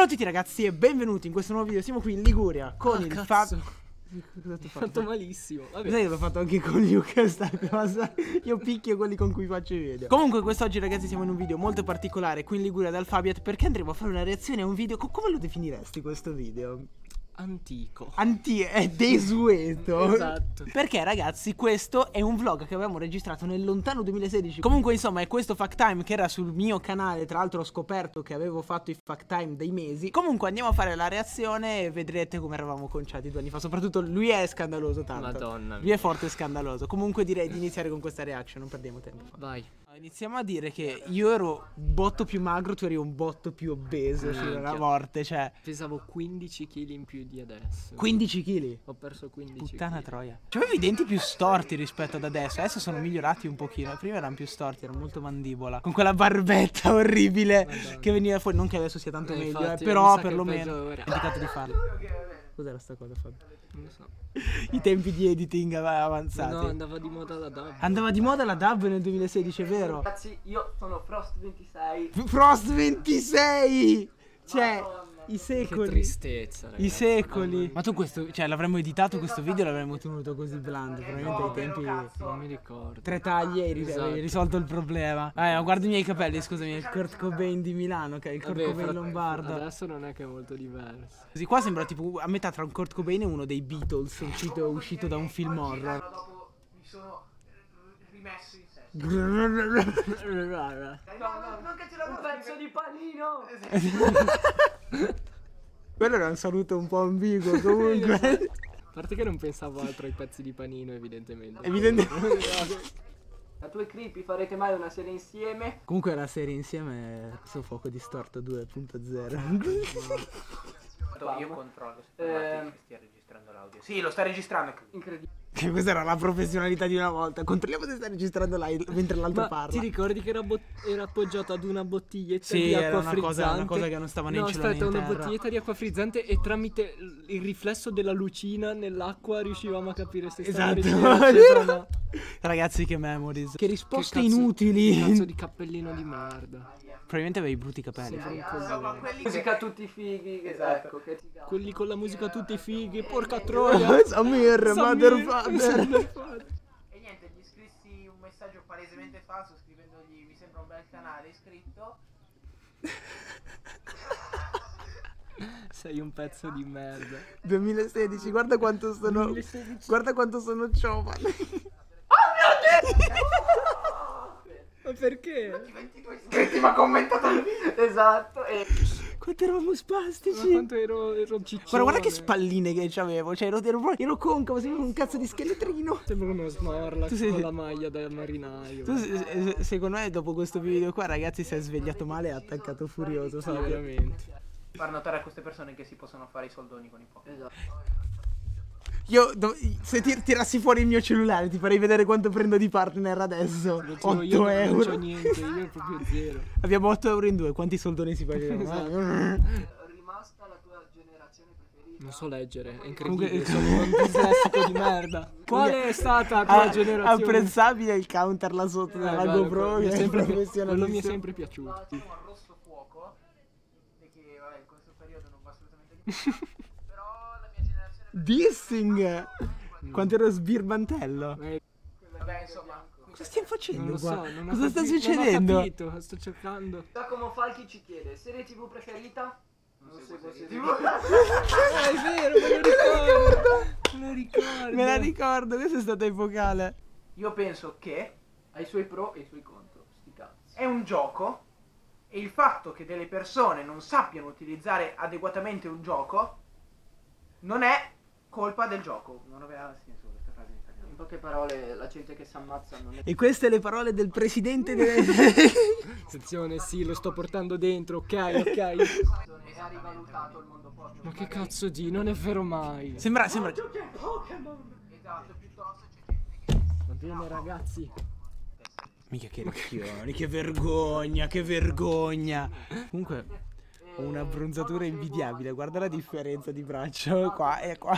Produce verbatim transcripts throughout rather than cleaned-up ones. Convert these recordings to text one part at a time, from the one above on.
Ciao a tutti ragazzi e benvenuti in questo nuovo video. Siamo qui in Liguria con ah, il cazzo. Fab... Cosa ti ho fatto malissimo. Vabbè. Sai che l'ho fatto anche con Luca sta cosa. Io picchio quelli con cui faccio i video. Comunque quest'oggi ragazzi siamo in un video molto particolare qui in Liguria dal Fabiet, perché andremo a fare una reazione a un video. Come lo definiresti questo video? Antico. Anti è desueto. Esatto. Perché ragazzi questo è un vlog che avevamo registrato nel lontano duemilasedici. Comunque insomma è questo Fact Time che era sul mio canale. Tra l'altro ho scoperto che avevo fatto i Fact Time dei mesi. Comunque andiamo a fare la reazione e vedrete come eravamo conciati due anni fa. Soprattutto lui è scandaloso tanto. Madonna mia. Lui è forte e scandaloso. Comunque direi di iniziare con questa reaction. Non perdiamo tempo. Vai. Iniziamo a dire che io ero un botto più magro, tu eri un botto più obeso fino alla morte, cioè pesavo quindici chili in più di adesso. quindici chili? Ho perso quindici. Puttana chili. troia. Cioè avevo i denti più storti rispetto ad adesso. Adesso sono migliorati un pochino. Prima erano più storti, erano molto mandibola. Con quella barbetta orribile Madonna. Che veniva fuori. Non che adesso sia tanto Eh, meglio, infatti, eh, però mi sa che perlomeno peggio ho ora. dimenticato di farlo. Cos'era sta cosa, Fabio? Non lo so. I tempi di editing avanzati. No, andava di moda la dub. Andava di moda la dub nel duemilasedici, è vero? Ragazzi, io sono Frost ventisei. Frost ventisei! Cioè, Madonna. i Che secoli. tristezza, ragazzi. I secoli. Mamma Ma tu questo, cioè l'avremmo editato questo video e l'avremmo tenuto così blando. Probabilmente ai tempi mia. Non mi ricordo. tre tagli e hai ris- Esatto. hai risolto il problema. Ah, ma guarda i miei capelli, scusami, il Kurt Cobain di Milano, ok? Il Kurt Vabbè, Cobain fra- lombardo. Adesso non è che è molto diverso. Così qua sembra tipo a metà tra un Kurt Cobain e uno dei Beatles uscito, uscito da un film horror. Dopo mi sono rimesso in sé. Quello No, no, non che ce l'avevo. Un pezzo di panino. era un saluto un po' ambiguo comunque. A parte che non pensavo altro ai pezzi di panino, evidentemente. Evidentemente. A tu e Creepy farete mai una serie insieme? Comunque la serie insieme è questo fuoco distorto due punto zero. Io controllo se eh... stia registrando l'audio. Sì, lo sta registrando. Incredibile. Che questa era la professionalità di una volta. Controlliamo se sta registrando live mentre l'altro Ma parla. ti ricordi che era, bot- era appoggiato ad una bottiglietta Sì, di acqua era una frizzante? cosa, una cosa che non stava né No, in cielo né aspetta, in una terra. bottiglietta di acqua frizzante e tramite il riflesso della lucina nell'acqua riuscivamo a capire se stava Esatto. registrando acceso o no. Ragazzi, che memories. Che risposte Che cazzo- inutili. Che cazzo di cappellino di merda. Probabilmente avevi brutti capelli. Sembra un coglione. Quelli musica tutti fighi. Esatto. Ecco, che ti Quelli con la musica tutti fighi, porca troia. Samir, mother father. E niente, gli scrissi un messaggio palesemente falso scrivendogli mi sembra un bel canale iscritto. Sei un pezzo di merda. duemilasedici, guarda quanto sono. duemilasedici. Guarda quanto sono giovane. Ma perché? ventidue iscritti ma ha commentato il video. Esatto. E Quanto eravamo Ma spastici. quanto ero, ero ciccione. Guarda, guarda che spalline che c'avevo. Cioè, ero, ero, ero concavo, sembrava un cazzo di scheletrino. Sembra uno Snorlax Tu sei- con la maglia da marinaio. Tu, se- se- secondo me, dopo questo video qua, ragazzi, si è svegliato male e ha attaccato furioso, Sì, sai? veramente. far notare a queste persone che si possono fare i soldoni con i Pokémon. Esatto. Io, do- se ti tirassi fuori il mio cellulare, ti farei vedere quanto prendo di partner adesso. Lo tiro otto io, non euro. c'ho niente, io proprio zero. Abbiamo otto euro in due. Quanti soldoni si pagano? Rimasta la tua generazione preferita? Non so leggere, è incredibile, Comunque- sono un dislessico di merda. Qual è stata la tua Ah, generazione? apprezzabile il counter là sotto Eh, della bello, GoPro. quello mi che è è sempre, pi- professionalissimo. quello mi è sempre piaciuto. Siamo al rosso fuoco, perché vabbè in questo periodo non va assolutamente di però la mia generazione Dissing. Quanto ero sbirbantello. Eh, vabbè insomma. Cosa stiamo non facendo lo so, qua? non ho Cosa sta capi- succedendo? Non ho capito, sto cercando. Giacomo Falchi ci chiede, serie tv preferita? Non seguo serie tv. Eh, è vero, me lo ricordo. Me lo ricordo. Me la ricordo, questa è stata epocale. Io penso che Ha i suoi pro e i suoi contro, sti cazzi. è un gioco e il fatto che delle persone non sappiano utilizzare adeguatamente un gioco non è colpa del gioco. Non aveva senso questa frase in italiano. In poche parole, la gente che si ammazza non è... E queste le parole del presidente delle... Attenzione, sì, lo sto portando dentro, ok, ok. È rivalutato il mondo Pokémon. Ma che cazzo di, non è vero mai. Sembra, sembra... Esatto, piuttosto c'è gente che... Va bene ragazzi. Mica che ricchioni, che vergogna, che vergogna. Comunque ho una bronzatura invidiabile. Guarda la differenza di braccio qua e qua.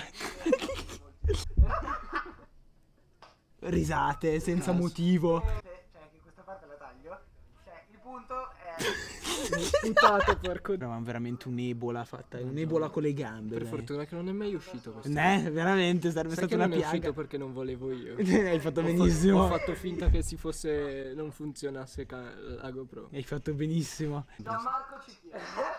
Risate senza motivo. Cioè che questa parte la taglio. Cioè il punto è Sputato, porco. Eravamo veramente un'ebola fatta, un'ebola con le gambe. Per dai. fortuna che non è mai uscito questo. Ne, veramente, sarebbe Sai stata che una non è piaga. uscito perché non volevo io. Hai fatto Ho fa- benissimo. Ho fatto finta che si fosse. Non funzionasse ca- la GoPro. Hai fatto benissimo. Gianmarco ci chiede.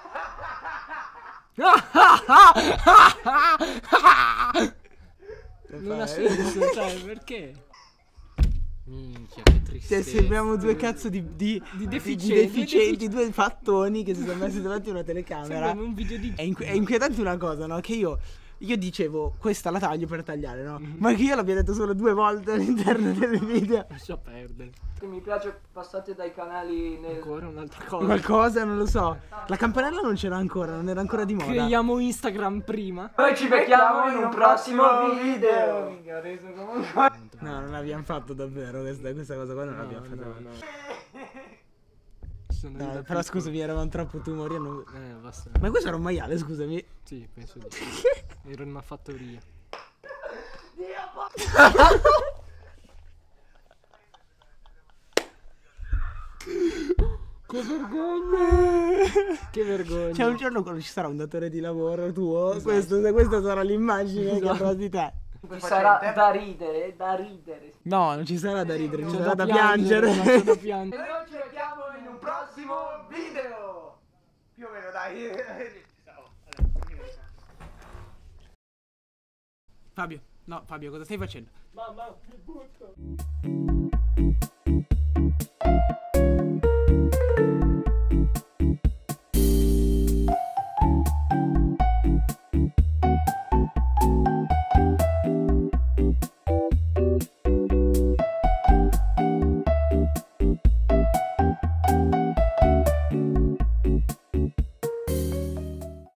Non ha senso, cioè, perché? Minchia, che Cioè, tristezza. sembriamo due cazzo di, di, Di di deficienti. deficienti, due fattoni che si sono messi davanti a una telecamera. Sembriamo un video di. È, inqu- è inquietante una cosa, no? Che io, io dicevo, questa la taglio per tagliare, no? Mhm. Ma che io l'abbia detto solo due volte all'interno del video. Lascia perdere. Mi piace passate dai canali nel... Ancora un'altra cosa. Qualcosa, non lo so. La campanella non c'era ancora, non era ancora di moda. Creiamo Instagram prima. Noi ci becchiamo in un prossimo video. Minchia, ho reso comunque. No, non l'abbiamo fatto davvero questa, questa cosa qua non No, l'abbiamo fatta. no, no. Sono No, io da però piccolo. scusami, eravamo troppo tumori e non... Eh, basta. Ma questo era un maiale, scusami. Sì, penso di sì. Ero in una fattoria. Che vergogna! Che vergogna! Cioè un giorno quando ci sarà un datore di lavoro tuo, questo, questa sarà l'immagine che Esatto. avrà di te. Ci sarà da ridere, da ridere. No, non ci sarà da ridere, ci C'è sarà da piangere, piangere. ma c'è da piangere. E noi ci becchiamo in un prossimo video. Più o meno, dai. Fabio, no, Fabio, cosa stai facendo? Mamma, mi butto!